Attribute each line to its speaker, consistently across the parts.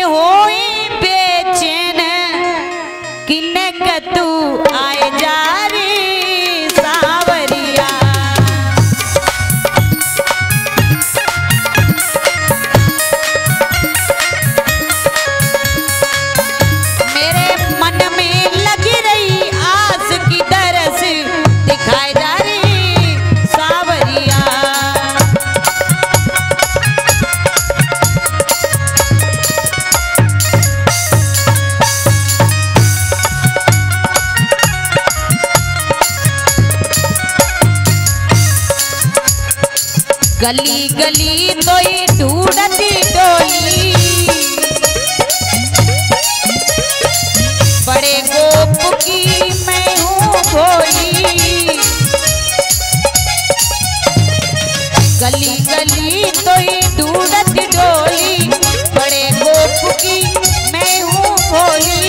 Speaker 1: होई बेचैन किन्ने कतू आए जा रे सावरिया। मेरे मन में लगी रही आस की दरस दिखाए जा रे सावरिया। गली गली तोई ढूंढती डोली बड़े गोप की मैं हूँ भोली। गली गली तोई ढूंढती डोली बड़े गोप की मैं हूँ भोली।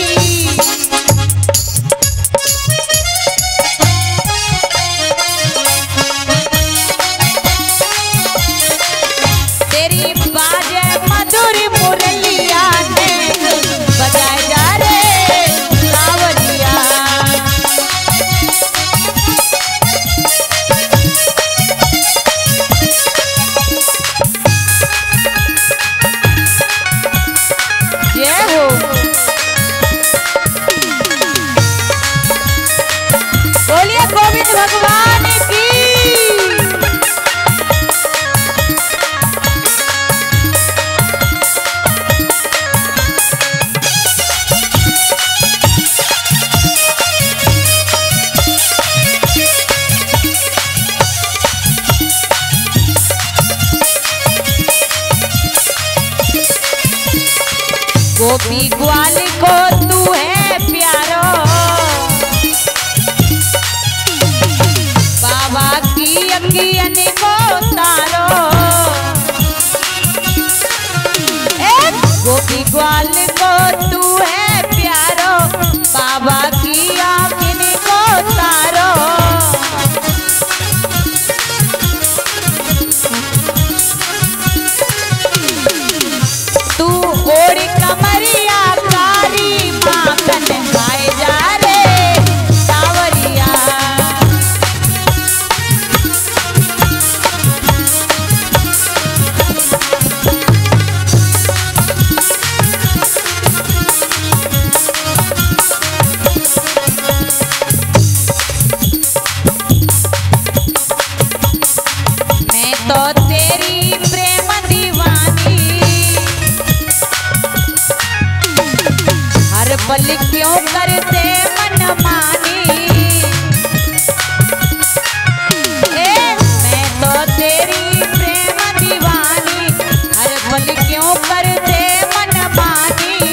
Speaker 1: भगवान की गोपी ग्वाल को तू है प्यारो बाबा की अखियन को तारो। गोपी ग्वाल को तू है प्यारो बाबा की अखियन को तारो। तू ओढ़ कमरिया कारी माखन खाए जा रे सावरिया। मैं तो तेरी प्रेम दीवानी हर पल क्यों करते मनमानी। मैं तो तेरी प्रेम दीवानी हर पल क्यों करते मनमानी।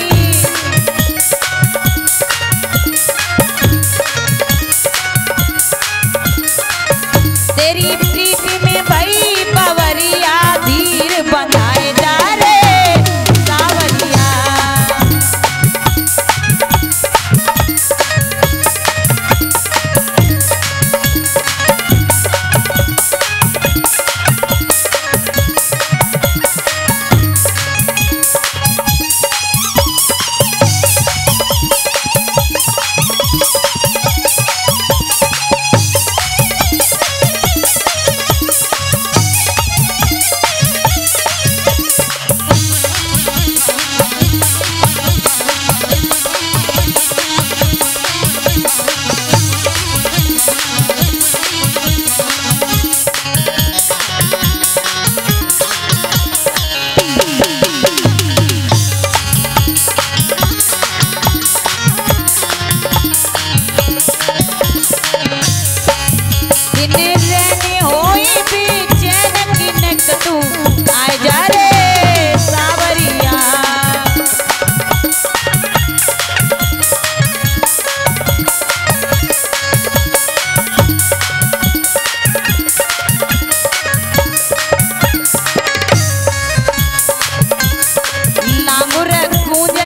Speaker 1: तेरी प्रीति में भई पवरिया धीर बंधाए जा रे सावरिया। दिन